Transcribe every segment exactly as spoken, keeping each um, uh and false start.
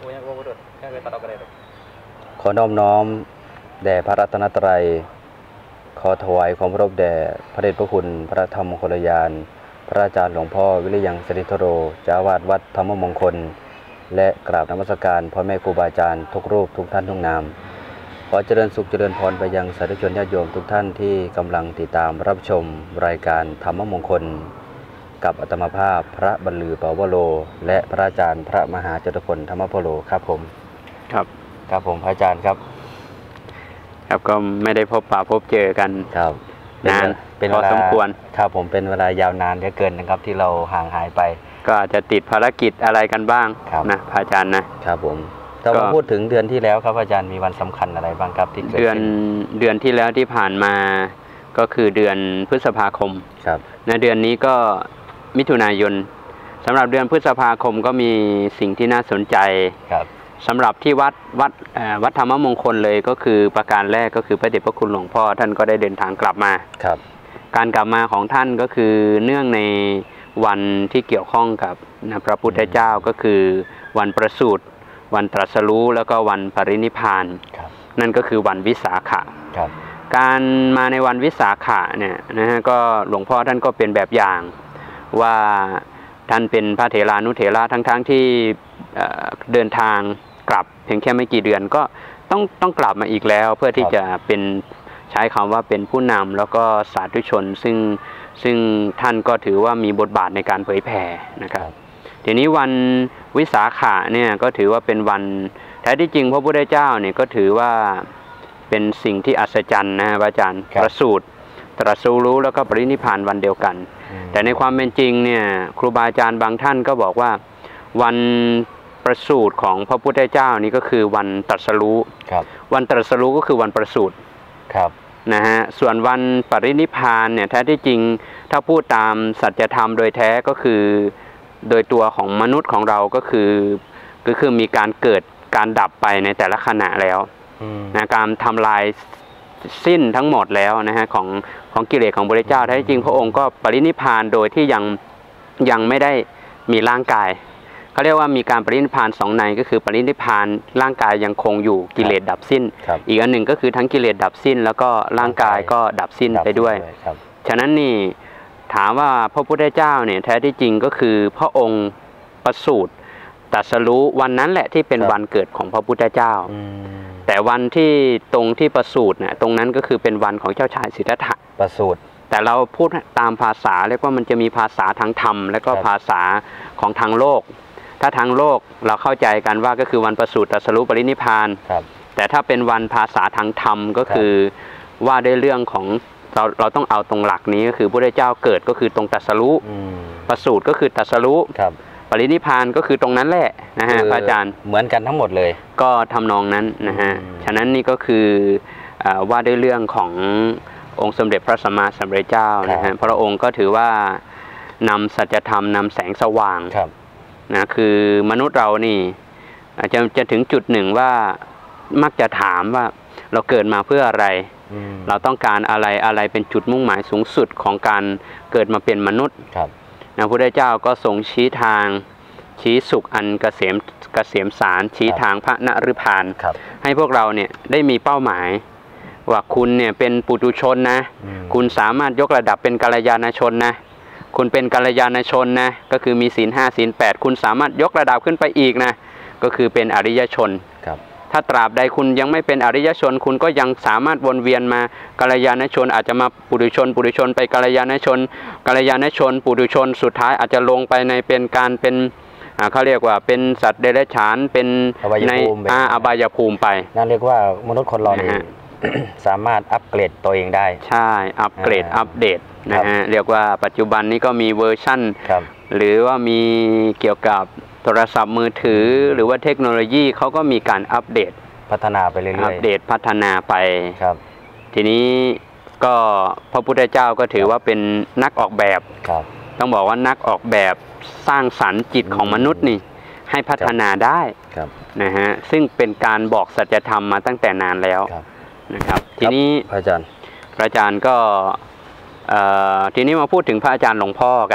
ขอน้อมน้อมแด่พระรัตนตรัยขอถวายความเคารพแด่พระเดชพระคุณพระธรรมมงคลยานพระอาจารย์หลวงพ่อวิริยังสริธโรเจ้าอาวาสวัดธรรมมงคลและกราบนมัสการพ่อแม่ครูบาอาจารย์ทุกรูปทุกท่านทุกนามขอเจริญสุขเจริญพรไปยังสาธุชนญาติโยมทุกท่านที่กำลังติดตามรับชมรายการธรรมมงคลกับอัตมาภาพพระบรรลือปวโรและพระอาจารย์พระมหาจตุพลธรรมพโรครับผมครับครับผมพระอาจารย์ครับครับก็ไม่ได้พบปะพบเจอกันครับนานเป็นพอสมควรครับผมเป็นเวลายาวนานเหลือเกินนะครับที่เราห่างหายไปก็อาจจะติดภารกิจอะไรกันบ้างนะพระอาจารย์นะครับผมถ้ามาพูดถึงเดือนที่แล้วครับอาจารย์มีวันสำคัญอะไรบ้างครับที่เกิดขึ้นเดือนเดือนที่แล้วที่ผ่านมาก็คือเดือนพฤษภาคมครับในเดือนนี้ก็มิถุนายนสำหรับเดือนพฤษภาคมก็มีสิ่งที่น่าสนใจครับสำหรับที่วัดวัดวัดธรรมมงคลเลยก็คือประการแรกก็คือพระเดชพระคุณหลวงพ่อท่านก็ได้เดินทางกลับมาครับการกลับมาของท่านก็คือเนื่องในวันที่เกี่ยวข้องกับพระพุทธเจ้าก็คือวันประสูติวันตรัสรู้แล้วก็วันปรินิพพานนั่นก็คือวันวิสาขะการมาในวันวิสาขะเนี่ยนะฮะก็หลวงพ่อท่านก็เป็นแบบอย่างว่าท่านเป็นพระเถรานุเถระทั้งๆ ท, ที่เดินทางกลับเพียงแค่ไม่กี่เดือนก็ต้องต้องกลับมาอีกแล้วเพื่อที่จะเป็นใช้คำว่าเป็นผู้นำแล้วก็สาธุชนซึ่งซึ่งท่านก็ถือว่ามีบทบาทในการเผยแผ่นะครับทีนี้วันวิสาขะเนี่ยก็ถือว่าเป็นวันแท้ที่จริงพระพุทธเจ้าเนี่ยก็ถือว่าเป็นสิ่งที่อัศจรรย์นะอาจารย์ประสูติตรัสรู้แล้วก็ปรินิพพานวันเดียวกันแต่ในความเป็นจริงเนี่ยครูบาอาจารย์บางท่านก็บอกว่าวันประสูติของพระพุทธเจ้านี่ก็คือวันตรัสรู้วันตรัสรู้ก็คือวันประสูตินะฮะส่วนวันปรินิพพานเนี่ยแท้ที่จริงถ้าพูดตามสัจธรรมโดยแท้ก็คือโดยตัวของมนุษย์ของเราก็คือก็คือมีการเกิดการดับไปในแต่ละขณะแล้วนะการทำลายสิ้นทั้งหมดแล้วนะฮะของของกิเลสของพระพุทธเจ้าแท้จริงพระองค์ก็ปรินิพพานโดยที่ยังยังไม่ได้มีร่างกายเขาเรียกว่ามีการปรินิพพานสองในก็คือปรินิพพานร่างกายยังคงอยู่กิเลสดับสิ้นอีกอันหนึ่งก็คือทั้งกิเลสดับสิ้นแล้วก็ร่างกายก็ดับสิ้นไปด้วยฉะนั้นนี่ถามว่าพระพุทธเจ้าเนี่ยแท้ที่จริงก็คือพระองค์ประสูติตรัสรู้วันนั้นแหละที่เป็นวันเกิดของพระพุทธเจ้าแต่วันที่ตรงที่ประสูติเนี่ยตรงนั้นก็คือเป็นวันของเจ้าชายสิทธัตถะประสูติแต่เราพูดตามภาษาเรียกว่ามันจะมีภาษาทางธรรมและก็ภาษาของทางโลกถ้าทางโลกเราเข้าใจกันว่าก็คือวันประสูติตรัสรู้ปรินิพพานแต่ถ้าเป็นวันภาษาทางธรรมก็คือว่าด้วยเรื่องของเราเราต้องเอาตรงหลักนี้ก็คือพระพุทธเจ้าเกิดก็คือตรงตรัสรู้ประสูติก็คือตรัสรู้ปรินิพพานก็คือตรงนั้นแหละนะฮะพระอาจารย์เหมือนกันทั้งหมดเลยก็ทำนองนั้นนะฮะฉะนั้นนี่ก็คือว่าด้วยเรื่องขององค์สมเด็จพระสัมมาสัมพุทธเจ้านะฮะพระองค์ก็ถือว่านำสัจธรรมนำแสงสว่างนะคือมนุษย์เรานี่จะจะถึงจุดหนึ่งว่ามักจะถามว่าเราเกิดมาเพื่ออะไรเราต้องการอะไรอะไรเป็นจุดมุ่งหมายสูงสุดของการเกิดมาเป็นมนุษย์นะพระพุทธเจ้าก็ทรงชี้ทางชี้สุขอันเกษมเกษมสารชี้ทางพระนฤพานให้พวกเราเนี่ยได้มีเป้าหมายว่าคุณเนี่ยเป็นปุถุชนนะคุณสามารถยกระดับเป็นกัลยาณชนนะคุณเป็นกัลยาณชนนะก็คือมีศีลห้าศีลแปดคุณสามารถยกระดับขึ้นไปอีกนะก็คือเป็นอริยชนถ้าตราบใดคุณยังไม่เป็นอริยชนคุณก็ยังสามารถวนเวียนมากัลยาณชนอาจจะมาปุถุชนปุถุชนไปกัลยาณชนกัลยาณชนปุถุชนสุดท้ายอาจจะลงไปในเป็นการเป็นเขาเรียกว่าเป็นสัตว์เดรัจฉานเป็นในอบายภูมิไปนั่นเรียกว่ามนุษย์คนเราเนี่ยสามารถอัปเกรดตัวเองได้ใช่อัปเกรดอัปเดตนะฮะเรียกว่าปัจจุบันนี้ก็มีเวอร์ชั่นหรือว่ามีเกี่ยวกับโทรศัพท์มือถือหรือว่าเทคโนโลยีเขาก็มีการอัปเดตพัฒนาไปเรื่อยๆอัปเดตพัฒนาไปครับทีนี้ก็พระพุทธเจ้าก็ถือว่าเป็นนักออกแบบครับต้องบอกว่านักออกแบบสร้างสรรค์จิตของมนุษย์นี่ให้พัฒนาได้นะฮะซึ่งเป็นการบอกสัจธรรมมาตั้งแต่นานแล้วนะครับทีนี้พระอาจารย์พระอาจารย์ก็ทีนี้มาพูดถึงพระอาจารย์หลวงพ่อกัน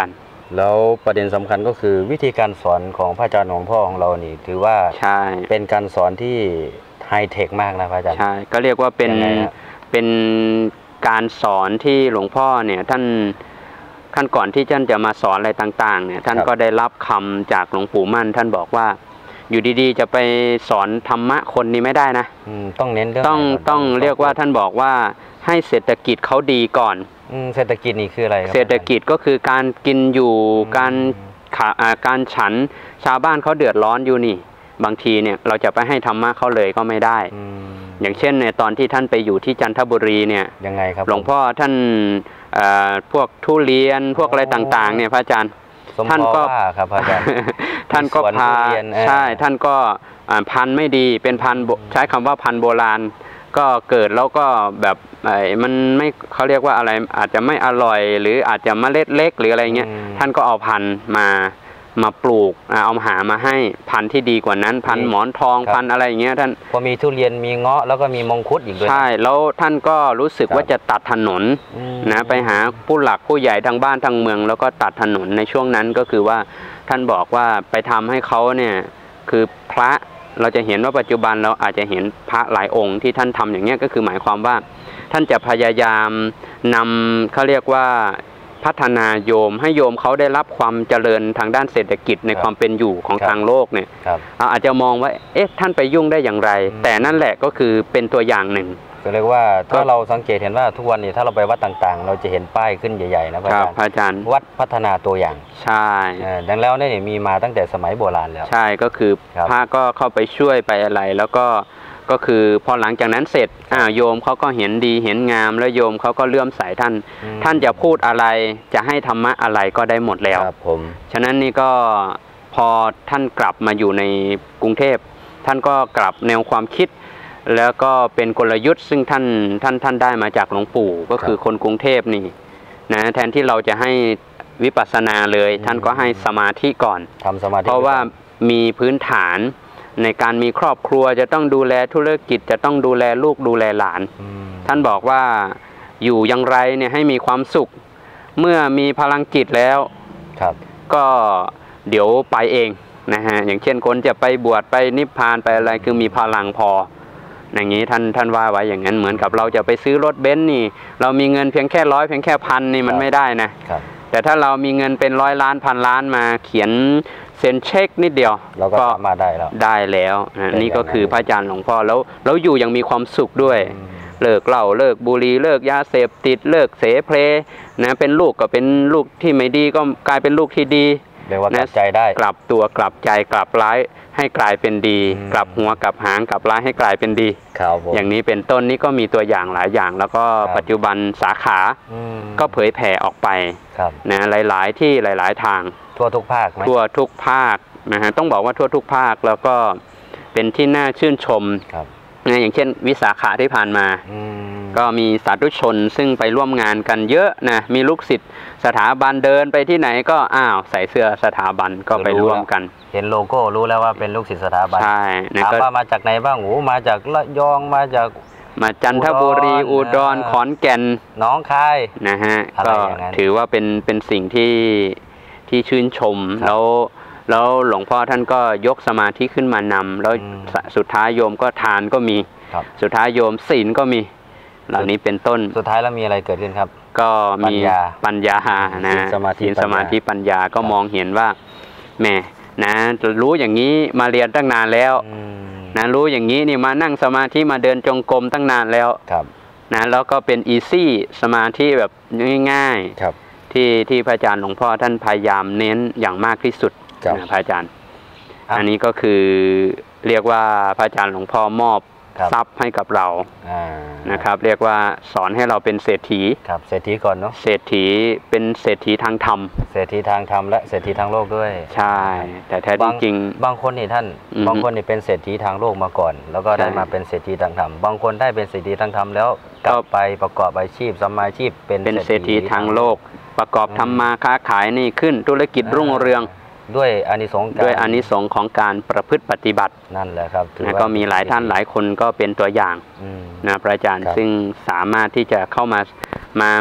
แล้วประเด็นสำคัญก็คือวิธีการสอนของพระอาจารย์หลวงพ่อของเรานี่ถือว่าใช่เป็นการสอนที่ไฮเทคมากนะพระอาจารย์ใช่ก็เรียกว่าเป็นเป็นการสอนที่หลวงพ่อเนี่ยท่านท่านก่อนที่ท่านจะมาสอนอะไรต่างๆเนี่ยท่านก็ได้รับคำจากหลวงปู่มั่นท่านบอกว่าอยู่ดีๆจะไปสอนธรรมะคนนี้ไม่ได้นะต้องเน้นเรื่องต้องต้องเรียกว่าท่านบอกว่าให้เศรษฐกิจเขาดีก่อนเศรษฐกิจนี่คืออะไรเศรษฐกิจก็คือการกินอยู่การขาการฉันชาวบ้านเขาเดือดร้อนอยู่นี่บางทีเนี่ยเราจะไปให้ธรรมะเขาเลยก็ไม่ได้อย่างเช่นในตอนที่ท่านไปอยู่ที่จันทบุรีเนี่ยยังไงครับหลวงพ่อท่านพวกทุเรียนพวกอะไรต่างๆเนี่ยพระอาจารย์ท่านก็ครับอาจารย์ท่านก็พาใช่ท่านก็พันธุ์ไม่ดีเป็นพันธุ์ใช้คำว่าพันธุ์โบราณก็เกิดแล้วก็แบบไอ้มันไม่เขาเรียกว่าอะไรอาจจะไม่อร่อยหรืออาจจะเมล็ดเล็กหรืออะไรเงี้ยท่านก็เอาพันธุ์มามาปลูกเอาหามาให้พันธุ์ที่ดีกว่านั้นพันธุ์หมอนทองพันธุ์อะไรอย่างเงี้ยท่านพอมีทุเรียนมีเงาะแล้วก็มีมงคุดอีกด้วยใช่แล้วท่านก็รู้สึกว่าจะตัดถนนนะไปหาผู้หลักผู้ใหญ่ทางบ้านทางเมืองแล้วก็ตัดถนนในช่วงนั้นก็คือว่าท่านบอกว่าไปทำให้เขาเนี่ยคือพระเราจะเห็นว่าปัจจุบันเราอาจจะเห็นพระหลายองค์ที่ท่านทำอย่างนี้ก็คือหมายความว่าท่านจะพยายามนำเขาเรียกว่าพัฒนาโยมให้โยมเขาได้รับความเจริญทางด้านเศรษฐกิจในความเป็นอยู่ของทางโลกเนี่ยเราอาจจะมองว่าเอ๊ะท่านไปยุ่งได้อย่างไรแต่นั่นแหละก็คือเป็นตัวอย่างหนึ่งก็เรียกว่าถ้าเราสังเกตเห็นว่าทุกวันนี้ถ้าเราไปวัดต่างๆเราจะเห็นป้ายขึ้นใหญ่ๆนะพระอาจารย์วัดพัฒนาตัวอย่างใช่ดังแล้วเนี่ยมีมาตั้งแต่สมัยโบราณแล้วใช่ก็คือพระก็เข้าไปช่วยไปอะไรแล้วก็ก็คือพอหลังจากนั้นเสร็จอ่าโยมเขาก็เห็นดีเห็นงามแล้วโยมเขาก็เลื่อมใสท่านท่านจะพูดอะไรจะให้ธรรมะอะไรก็ได้หมดแล้วครับผมฉะนั้นนี่ก็พอท่านกลับมาอยู่ในกรุงเทพท่านก็กลับแนวความคิดแล้วก็เป็นกลยุทธ์ซึ่งท่านท่านท่านได้มาจากหลวงปู่ก็คือคนกรุงเทพนี่นะแทนที่เราจะให้วิปัสสนาเลยท่านก็ให้สมาธิก่อนทำสมาธิเพราะว่ามีพื้นฐานในการมีครอบครัวจะต้องดูแลธุรกิจจะต้องดูแลลูกดูแลหลานท่านบอกว่าอยู่อย่างไรเนี่ยให้มีความสุขเมื่อมีพลังจิตแล้วครับก็เดี๋ยวไปเองนะฮะอย่างเช่นคนจะไปบวชไปนิพพานไปอะไรคือมีพลังพออย่างนี้ท่านท่านว่าไว้อย่างนั้นเหมือนกับเราจะไปซื้อรถเบนซ์นี่เรามีเงินเพียงแค่ร้อยเพียงแค่พันนี่มันไม่ได้นะแต่ถ้าเรามีเงินเป็นร้อยล้านพันล้านมาเขียนเซ็นเช็คนิดเดียวเราก็มาได้แล้วได้แล้วนี่ก็คือพระอาจารย์หลวงพ่อแล้วแล้วอยู่ยังมีความสุขด้วยเลิกเหล้าเลิกบุหรี่เลิกยาเสพติดเลิกเสเพลนะเป็นลูกก็เป็นลูกที่ไม่ดีก็กลายเป็นลูกที่ดีเรียกว่ากลับใจได้กลับตัวกลับใจกลับร้ายให้กลายเป็นดีกลับหัวกลับหางกลับร้ายให้กลายเป็นดีอย่างนี้เป็นต้นนี้ก็มีตัวอย่างหลายอย่างแล้วก็ปัจจุบันสาขาก็เผยแผ่ออกไปนะหลายๆที่หลายๆทางทั่วทุกภาคไหมทั่วทุกภาคนะฮะต้องบอกว่าทั่วทุกภาคแล้วก็เป็นที่น่าชื่นชมนะอย่างเช่นวิสาขะที่ผ่านมาก็มีสาธุชนซึ่งไปร่วมงานกันเยอะนะมีลูกศิษย์สถาบันเดินไปที่ไหนก็อ้าวใส่เสื้อสถาบันก็ไปร่วมกันเห็นโลโก้รู้แล้วว่าเป็นลูกศิษย์สถาบันใช่ถามว่ามาจากไหนบ้างโอ้มาจากระยองมาจากมาจันทบุรีอุดรขอนแก่นหนองคายนะฮะก็ถือว่าเป็นเป็นสิ่งที่ที่ชื่นชมแล้วแล้วหลวงพ่อท่านก็ยกสมาธิขึ้นมานำแล้วสุดท้ายโยมก็ทานก็มีสุดท้ายโยมศีลก็มีเหล่านี้เป็นต้นสุดท้ายแล้วมีอะไรเกิดขึ้นครับก็มีปัญญานะศีลสมาธิปัญญาก็มองเห็นว่าแม่นะรู้อย่างนี้มาเรียนตั้งนานแล้วนะรู้อย่างนี้นี่มานั่งสมาธิมาเดินจงกรมตั้งนานแล้วนะแล้วก็เป็นอีซี่สมาธิแบบง่ายๆที่ที่พระอาจารย์หลวงพ่อท่านพยายามเน้นอย่างมากที่สุดนะพระอาจารย์อันนี้ก็คือเรียกว่าพระอาจารย์หลวงพ่อมอบทรัพย์ให้กับเรานะครับเรียกว่าสอนให้เราเป็นเศรษฐีครับเศรษฐีก่อนเนาะเศรษฐีเป็นเศรษฐีทางธรรมเศรษฐีทางธรรมและเศรษฐีทางโลกด้วยใช่แต่แท้จริงบางคนนี่ท่านบางคนนี่เป็นเศรษฐีทางโลกมาก่อนแล้วก็ได้มาเป็นเศรษฐีทางธรรมบางคนได้เป็นเศรษฐีทางธรรมแล้วกลับไปประกอบอาชีพสมาชีพเป็นเป็นเศรษฐีทางโลกประกอบทำมาค้าขายนี่ขึ้นธุรกิจรุ่งเรืองด้วยอานิสงส์ด้วยอานิสงส์ของการประพฤติปฏิบัตินั่นแหละครับนะก็มีหลายท่านหลายคนก็เป็นตัวอย่างนะพระอาจารย์ซึ่งสามารถที่จะเข้ามามามา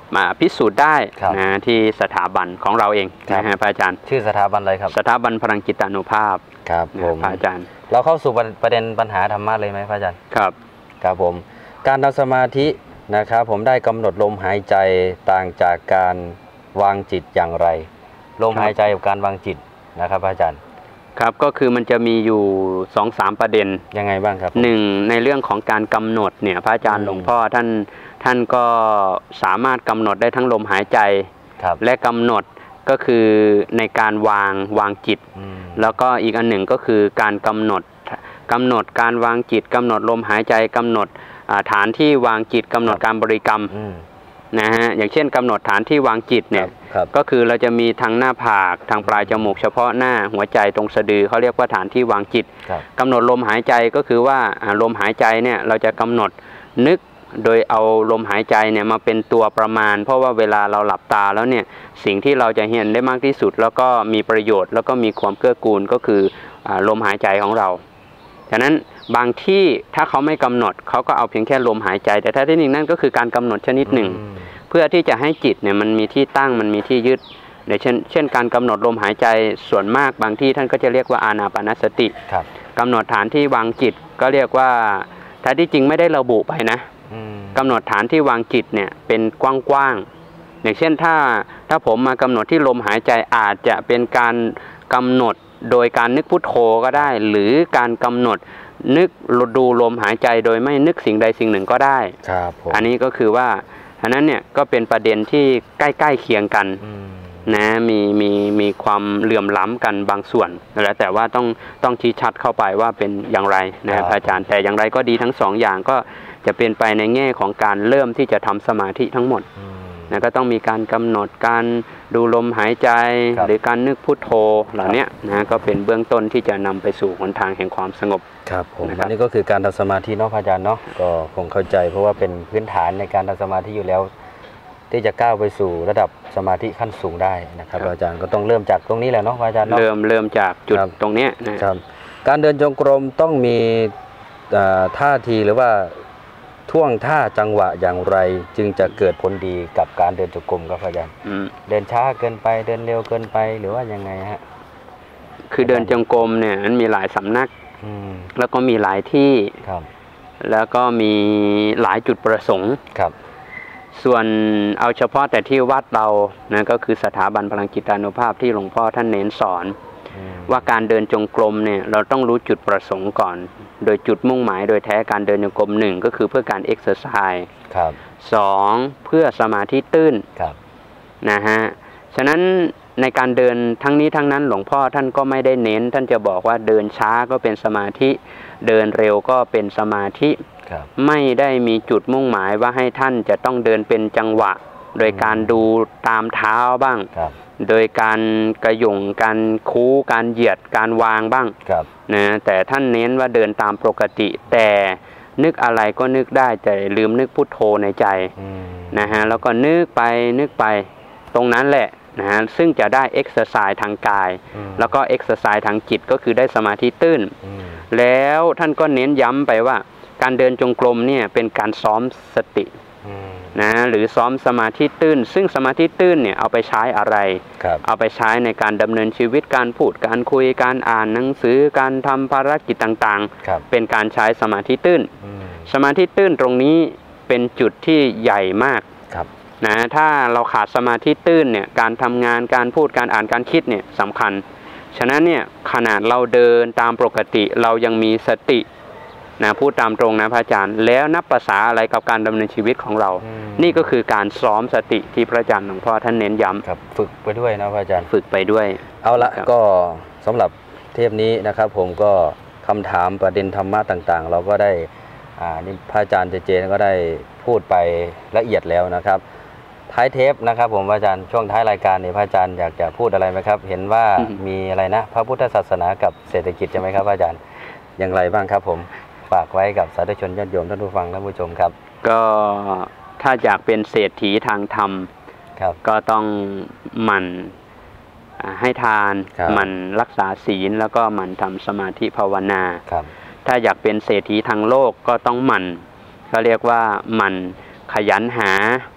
มาพิสูจน์ได้ครับนะที่สถาบันของเราเองครับนะฮะพระอาจารย์ชื่อสถาบันอะไรครับสถาบันพลังจิตานุภาพครับนะผมพระอาจารย์เราเข้าสู่ประเด็นปัญหาธรรมะเลยไหมพระอาจารย์ครับครับผมการทำสมาธินะครับผมได้กำหนดลมหายใจต่างจากการวางจิตอย่างไร ลมครับหายใจกับการวางจิตนะครับพระอาจารย์ครับก็คือมันจะมีอยู่สองสามประเด็นยังไงบ้างครับหนึ่งในเรื่องของการกำหนดเนี่ยพระอาจารย์อืมหลวงพ่อท่านท่านก็สามารถกำหนดได้ทั้งลมหายใจครับและกำหนดก็คือในการวางวางจิตอืมแล้วก็อีกอันหนึ่งก็คือการกำหนดกำหนดการวางจิตกำหนดลมหายใจกำหนดอ่าฐานที่วางจิตกำหนดการบริกรรมอืมนะฮะอย่างเช่นกำหนดฐานที่วางจิตเนี่ยครับก็คือเราจะมีทางหน้าผากทางปลายจมูกเฉพาะหน้าหัวใจตรงสะดือเขาเรียกว่าฐานที่วางจิตครับกำหนดลมหายใจก็คือว่าอ่าลมหายใจเนี่ยเราจะกำหนดนึกโดยเอาลมหายใจเนี่ยมาเป็นตัวประมาณ เพราะว่าเวลาเราหลับตาแล้วเนี่ยสิ่งที่เราจะเห็นได้มากที่สุด แล้วก็มีประโยชน์แล้วก็มีความเกื้อกูลก็คืออ่าลมหายใจของเราฉะนั้นบางที่ถ้าเขาไม่กำหนดเขาก็เอาเพียงแค่ลมหายใจ แต่แท้ที่จริงนั่นก็คือการกำหนดชนิดหนึ่งอืมเพื่อที่จะให้จิตเนี่ยมันมีที่ตั้งมันมีที่ยึดในเช่นเช่นการกำหนดลมหายใจส่วนมากบางที่ท่านก็จะเรียกว่าอานาปานสติครับกำหนดฐานที่วางจิตก็เรียกว่าแท้ที่จริงไม่ได้ระบุไปนะอืมกำหนดฐานที่วางจิตเนี่ยเป็นกว้างๆอย่างเช่นถ้าถ้าผมมากำหนดที่ลมหายใจอาจจะเป็นการกำหนดโดยการนึกพุทโธก็ได้ หรือการกำหนดนึกดูลมหายใจโดยไม่นึกสิ่งใดสิ่งหนึ่งก็ได้ครับผมอันนี้ก็คือว่าอันนั้นเนี่ยก็เป็นประเด็นที่ใกล้ๆเคียงกันอืมนะมีมีมีความเหลื่อมล้ำกันบางส่วนแล้วแต่ว่าต้องต้องชี้ชัดเข้าไปว่าเป็นอย่างไรนะครับอาจารย์แต่อย่างไรก็ดีทั้งสองอย่างก็จะเป็นไปในแง่ของการเริ่มที่จะทำสมาธิทั้งหมดอืมนะก็ต้องมีการกำหนดการดูลมหายใจครับหรือการนึกพุทโธเหล่านี้นะก็เป็นเบื้องต้นที่จะนำไปสู่หนทางแห่งความสงบครับผมนะครับอันนี้ก็คือการทำสมาธิเนาะพระอาจารย์เนาะก็คงเข้าใจเพราะว่าเป็นพื้นฐานในการทำสมาธิอยู่แล้ว ที่จะก้าวไปสู่ระดับสมาธิขั้นสูงได้นะครับพระอาจารย์ก็ต้องเริ่มจากตรงนี้แหละเนาะพระอาจารย์เนาะเริ่มเริ่มจากจุดครับตรงเนี้ยนะครับการเดินจงกรมต้องมีเอ่อท่าทีหรือว่าท่วงท่าจังหวะอย่างไร จึงจะเกิดผลดีกับการเดินจงกรมครับพระอาจารย์อืมเดินช้าเกินไปเดินเร็วเกินไปหรือว่ายังไงฮะคือเดินจงกรมเนี่ยมันมีหลายสำนักอืมแล้วก็มีหลายที่ครับแล้วก็มีหลายจุดประสงค์ครับส่วนเอาเฉพาะแต่ที่วัดเรานะก็คือสถาบันพลังจิตานุภาพที่หลวงพ่อท่านเน้นสอนอืมว่าการเดินจงกรมเนี่ยเราต้องรู้จุดประสงค์ก่อน โดยจุดมุ่งหมายโดยแท้การเดินจงกรมหนึ่งก็คือเพื่อการเอ็กซ์ไซส์ครับสองเพื่อสมาธิตื้นครับนะฮะฉะนั้นในการเดินทั้งนี้ทั้งนั้นหลวงพ่อท่านก็ไม่ได้เน้น ท่านจะบอกว่าเดินช้าก็เป็นสมาธิ เดินเร็วก็เป็นสมาธิครับไม่ได้มีจุดมุ่งหมายว่าให้ท่านจะต้องเดินเป็นจังหวะ โดยการดูตามเท้าบ้างครับโดยการกระหย่งการคู้การเหยียดการวางบ้างครับนะแต่ท่านเน้นว่าเดินตามปกติ แต่นึกอะไรก็นึกได้แต่ลืมนึกพุทโธในใจอืมนะฮะแล้วก็นึกไปนึกไปตรงนั้นแหละนะฮะซึ่งจะได้เอ็กซ์ไซส์ทางกายอืมแล้วก็เอ็กซ์ไซส์ทางจิตก็คือได้สมาธิตื้นอืมแล้วท่านก็เน้นย้ำไปว่าการเดินจงกรมเนี่ยเป็นการซ้อมสติอืมนะหรือซ้อมสมาธิตื้น ซึ่งสมาธิตื้นเนี่ยเอาไปใช้อะไรครับเอาไปใช้ในการดำเนินชีวิตการพูดการคุยการอ่านหนังสือการทำภารกิจต่างครับๆ เป็นการใช้สมาธิตื้นอืมสมาธิตื้นตรงนี้เป็นจุดที่ใหญ่มากครับนะถ้าเราขาดสมาธิตื้นเนี่ยการทำงานการพูดการอ่านการคิดเนี่ยสำคัญฉะนั้นเนี่ยขนาดเราเดินตามปกติเรายังมีสตินะพูดตามตรงนะพระอาจารย์แล้วนับภาษาอะไรกับการดำเนินชีวิตของเราอืมนี่ก็คือการซ้อมสติที่พระอาจารย์หลวงพ่อท่านเน้นย้ำครับฝึกไปด้วยนะพระอาจารย์ฝึกไปด้วยเอาละครับก็สำหรับเทปนี้นะครับผมก็คำถามประเด็นธรรมะต่างๆ เราก็ได้อ่านี่พระอาจารย์เจเจก็ได้พูดไปละเอียดแล้วนะครับ ท้ายเทปนะครับผมพระอาจารย์ช่วงท้ายรายการนี่พระอาจารย์อยากจะพูดอะไรไหมครับ เห็นว่าอืมมีอะไรนะพระพุทธศาสนากับเศรษฐกิจใช่ไหมครับพระอาจารย์อย่างไรบ้างครับผมฝากไว้กับสาธุชนญาติโยมท่านผู้ฟังท่านผู้ชมครับก็ถ้าอยากเป็นเศรษฐีทางธรรมครับก็ต้องหมั่นอ่าให้ทานครับหมั่นรักษาศีลแล้วก็หมั่นทำสมาธิภาวนาครับถ้าอยากเป็นเศรษฐีทางโลกก็ต้องหมั่นก็เรียกว่าหมั่นขยันหา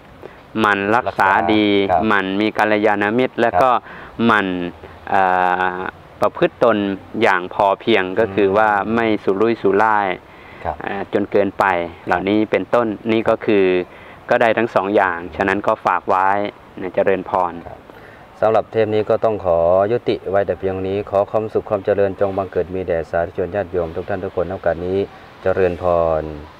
หมันรักษาดีครับหมันมีกัลยาณมิตร แล้วก็หมันเอ่อประพฤติตนอย่างพอเพียงก็คือว่าไม่สุรุ่ยสุร่ายครับเอ่อจนเกินไปเหล่านี้เป็นต้นนี่ก็คือก็ได้ทั้งสองอย่าง ฉะนั้นก็ฝากไว้นะเจริญพรสำหรับเทปนี้ก็ต้องขอยุติไว้แต่เพียงนี้ขอความสุขความเจริญจงบังเกิดมีแด่สาธุชนญาติโยมทุกท่านทุกคนในโอกาสนี้เจริญพร